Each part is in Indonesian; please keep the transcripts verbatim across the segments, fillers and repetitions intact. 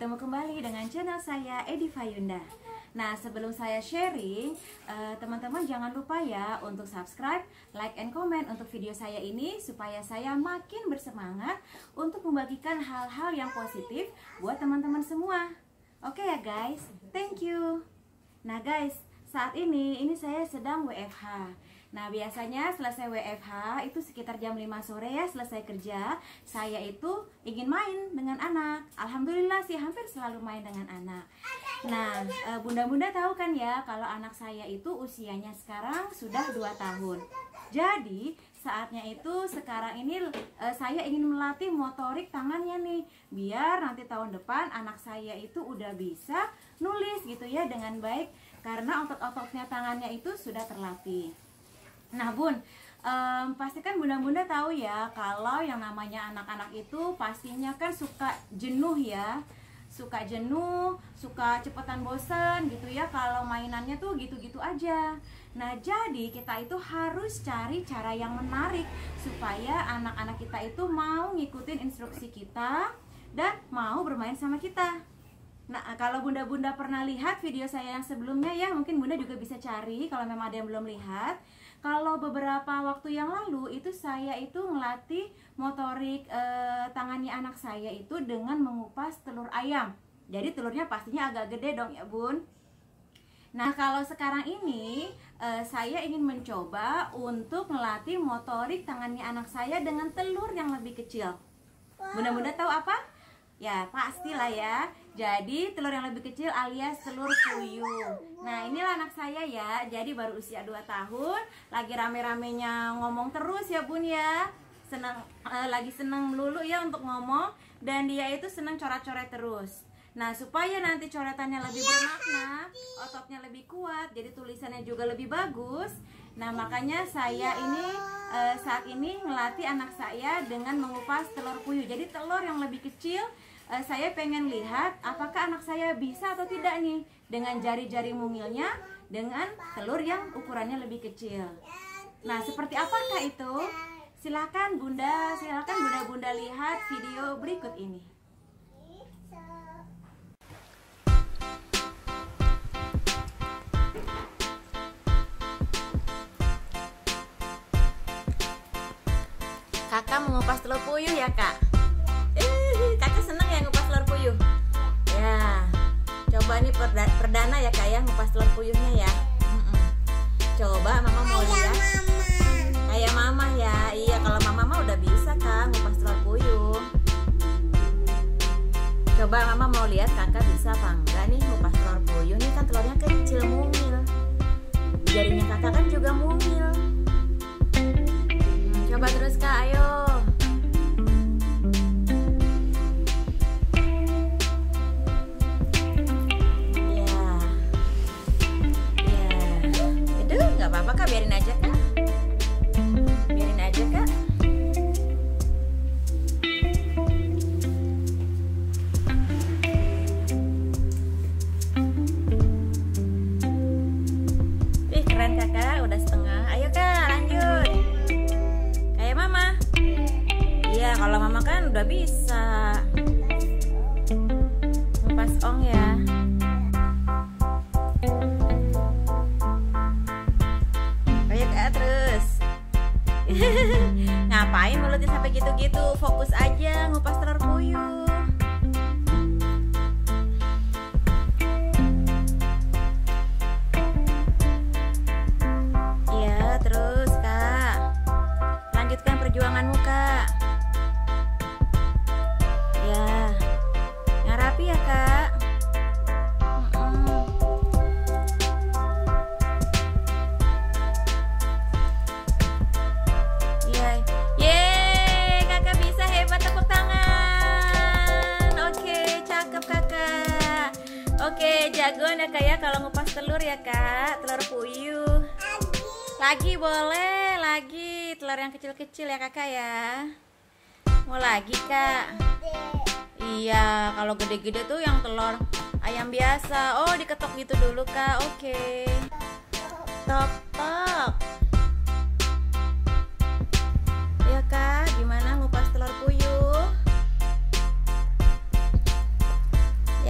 bertemu kembali dengan channel saya Ediva Yunda. Nah, sebelum saya sharing, teman-teman uh, jangan lupa ya untuk subscribe, like, and comment untuk video saya ini supaya saya makin bersemangat untuk membagikan hal-hal yang positif buat teman-teman semua. Oke ya guys, thank you. Nah guys, saat ini ini saya sedang W F H. Nah, biasanya selesai W F H itu sekitar jam lima sore ya, selesai kerja, saya itu ingin main dengan anak. Alhamdulillah sih hampir selalu main dengan anak. Nah, bunda-bunda tahu kan ya kalau anak saya itu usianya sekarang sudah dua tahun. Jadi, saatnya itu sekarang ini saya ingin melatih motorik tangannya nih, biar nanti tahun depan anak saya itu udah bisa nulis gitu ya dengan baik, karena otot-ototnya tangannya itu sudah terlatih. Nah bun, um, pastikan bunda-bunda tahu ya kalau yang namanya anak-anak itu pastinya kan suka jenuh ya, suka jenuh, suka cepetan bosan gitu ya kalau mainannya tuh gitu-gitu aja. Nah jadi kita itu harus cari cara yang menarik supaya anak-anak kita itu mau ngikutin instruksi kita dan mau bermain sama kita. Nah, kalau bunda-bunda pernah lihat video saya yang sebelumnya ya, mungkin bunda juga bisa cari kalau memang ada yang belum lihat. Kalau beberapa waktu yang lalu itu saya itu ngelatih motorik eh, tangannya anak saya itu dengan mengupas telur ayam. Jadi telurnya pastinya agak gede dong ya bun. Nah, kalau sekarang ini eh, saya ingin mencoba untuk ngelatih motorik tangannya anak saya dengan telur yang lebih kecil. Bunda-bunda tahu apa? Ya pastilah ya. Jadi telur yang lebih kecil alias telur puyuh. Nah inilah anak saya ya. Jadi baru usia dua tahun, lagi rame-ramenya ngomong terus ya bun ya. Senang, eh, lagi senang melulu ya untuk ngomong. Dan dia itu senang coret-coret terus. Nah supaya nanti coretannya lebih bermakna, ototnya lebih kuat, jadi tulisannya juga lebih bagus. Nah makanya saya ini eh, saat ini melatih anak saya dengan mengupas telur puyuh. Jadi telur yang lebih kecil, eh, saya pengen lihat apakah anak saya bisa atau tidak nih dengan jari-jari mungilnya dengan telur yang ukurannya lebih kecil. Nah seperti apakah itu? Silakan bunda, silakan bunda-bunda lihat video berikut ini. Kakak mengupas telur puyuh ya kak. Eh, kakak seneng ya ngupas telur puyuh. Ya, coba nih perda perdana ya kak ya ngupas telur puyuhnya ya. Mm-mm. Coba mama mau lihat. Kayak mama ya. Iya, kalau mama mah udah bisa kak ngupas telur puyuh. Coba mama mau lihat kakak bisa apa enggak nih ngupas telur puyuh. Nih kan telurnya kecil mungil. Jarinya kakak kan juga mungil. Coba terus kak, ayo. Ya, ya. Itu nggak apa-apa kak, biarin aja kak. Biarin aja kak. Ih keren kakak, udah setengah. Ayo kak, lanjut. Mama, iya kalau mama kan udah bisa ngupas ong ya. Ayo kak terus. Ngapain mulutnya sampai gitu-gitu? Fokus aja ngupas telur puyuh. Iya terus kak. Lanjutkan perjuanganmu kak. Ya, yang rapi ya kak. Mm-mm. Ya, yeay, kakak bisa, hebat, tepuk tangan. Oke, cakep kakak. Oke, jagoan ya kak ya kalau ngupas telur ya kak, telur puyuh. Lagi boleh, lagi telur yang kecil-kecil ya kakak ya. Mau lagi kak? Iya, kalau gede-gede tuh yang telur ayam biasa. Oh, diketok gitu dulu kak. Oke. Tok tok. Ya kak, gimana ngupas telur puyuh?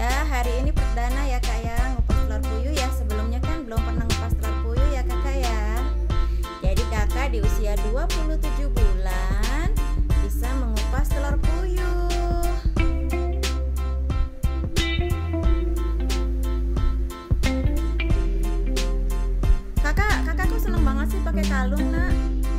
usia dua puluh tujuh bulan bisa mengupas telur puyuh. Kakak, kakak kok seneng banget sih pakai kalung, Nak?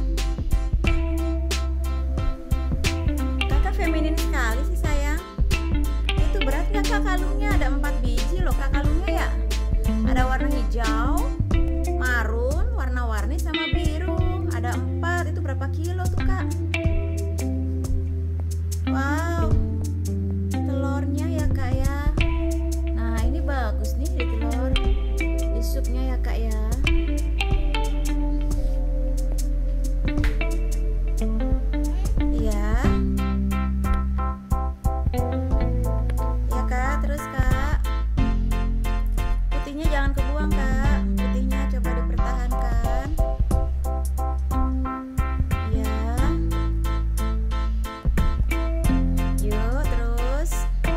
Kakak feminin sekali sih, sayang. Itu berat nggak, Kak, kalungnya? Ada empat biji loh, Kak, kalungnya ya. Ada warna hijau, marun, warna-warni sama biru. Ada empat. Itu berapa kilo tuh, Kak? Wow, telurnya ya, Kak ya. Nah, ini bagus nih di telur, di supnya ya, Kak ya. Iya. Ya, Kak. Terus, Kak, putihnya jangan kebuang, Kak. Putihnya coba dipertahankan. Ya. Yuk, terus.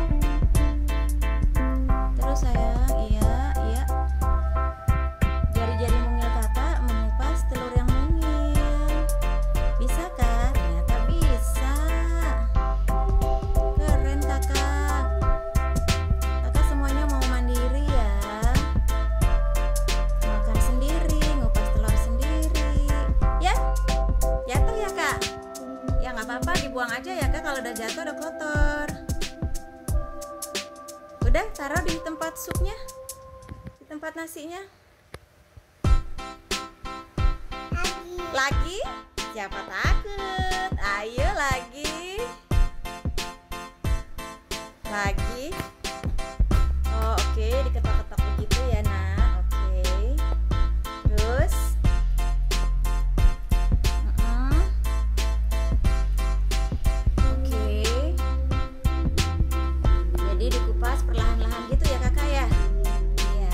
Terus, sayang. Iya, iya. Jari-jari mungil Kakak mengupas telur yang mungil. Bisa, Kak? Ternyata bisa. Keren, Kakak. Kakak semuanya mau mandiri ya. Makan sendiri, ngupas telur sendiri. Ya? Jatuh ya, Kak? Ya nggak apa-apa, dibuang aja ya, Kak. Kalau udah jatuh udah kotor. Udah, taruh di tempat supnya, di tempat nasinya. Lagi? Siapa takut? Ayo lagi. Lagi. Oh, oke, diketok-ketok begitu ya, Nak. Oke. Terus. Mm-mm. Oke. Jadi dikupas perlahan-lahan gitu ya, Kakak ya? Iya.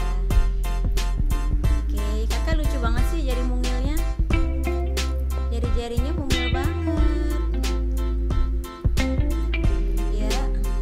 Oke, Kakak lucu banget sih jari mungilnya. Jari-jarinya mungil banget. Ya.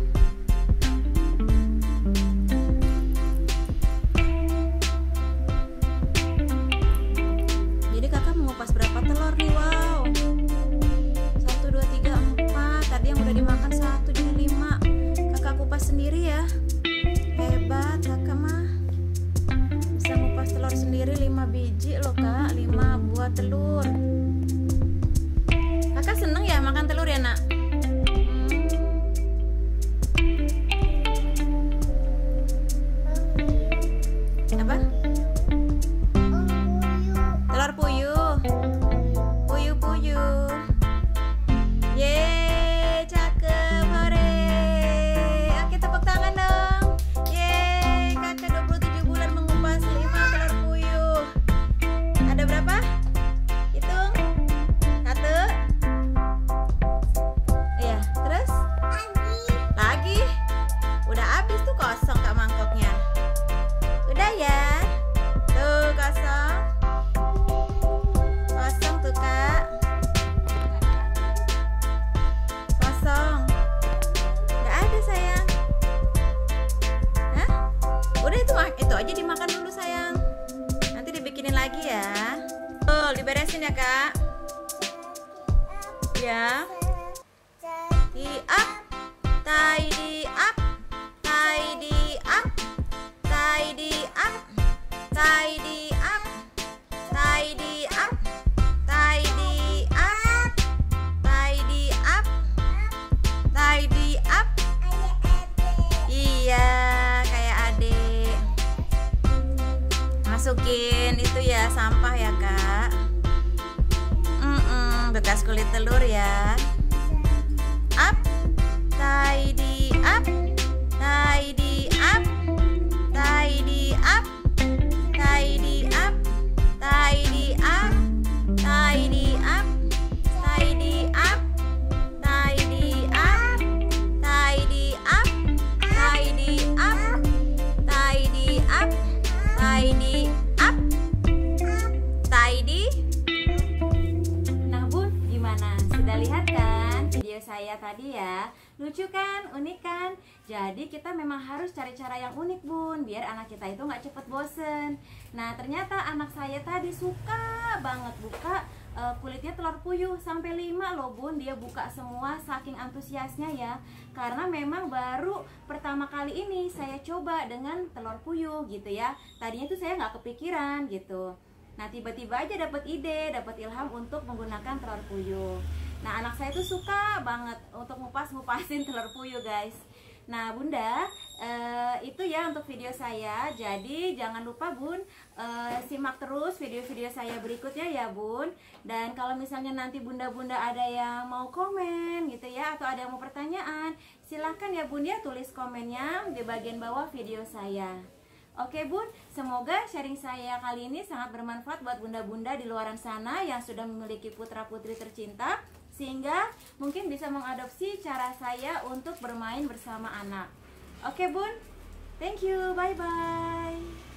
Jadi Kakak mengupas berapa telur nih? Wow. Satu, dua, tiga, empat. Tadi yang udah dimakan satu, jadi lima. Kakak kupas sendiri ya. Hebat Kakak mah. Bisa ngupas telur sendiri lima biji loh, Kak. lima buah telur. Kakak seneng ya makan telur ya, Nak? Hmm. Apa? Telur puyuh. Puyuh-puyuh. Yeay, cakep, hore. Oke, tepuk tangan dong. Yeay, Kakak dua puluh tujuh bulan mengupas lima telur puyuh. Ada berapa? Hitung. Satu. Iya, terus? Lagi. Udah habis tuh, kosong, Kak, mangkoknya. Udah ya. Tuh, kosong. Kosong tuh, Kak. Kosong. Nggak ada, sayang. Hah? Udah itu, itu aja dimakan dulu, sayang. Nanti dibikinin lagi ya. Tuh, diberesin ya, Kak. Ya. Tidy up, tidy up, tidy up, tidy up, tidy up, tidy up, tidy up, tidy up, tidy up. Iya, kayak adik. Masukin itu ya, sampah ya, Kak. Mm-mm, bekas kulit telur ya. Up, tidy up, tidy up, tidy up, tidy up, tidy up, tidy up, tidy up, tidy up, tidy up, tidy up, tidy up, tidy up, tidy. Nah, Bun, gimana? Sudah lihat kan video saya tadi ya? Lucu kan? Unik kan? Jadi kita memang harus cari cara yang unik, Bun, biar anak kita itu nggak cepet bosen. Nah, ternyata anak saya tadi suka banget buka uh, kulitnya telur puyuh sampai lima loh bun, dia buka semua saking antusiasnya ya. Karena memang baru pertama kali ini saya coba dengan telur puyuh gitu ya. Tadinya tuh saya nggak kepikiran gitu. Nah tiba-tiba aja dapat ide, dapat ilham untuk menggunakan telur puyuh. Nah anak saya tuh suka banget untuk ngupas-ngupasin telur puyuh guys. Nah bunda, uh, itu ya untuk video saya. Jadi jangan lupa bun, uh, simak terus video-video saya berikutnya ya bun. Dan kalau misalnya nanti bunda-bunda ada yang mau komen gitu ya, atau ada yang mau pertanyaan, silahkan ya bun ya, tulis komennya di bagian bawah video saya. Oke bun, semoga sharing saya kali ini sangat bermanfaat buat bunda-bunda di luaran sana yang sudah memiliki putra-putri tercinta, sehingga mungkin bisa mengadopsi cara saya untuk bermain bersama anak. Oke bun, thank you, bye-bye.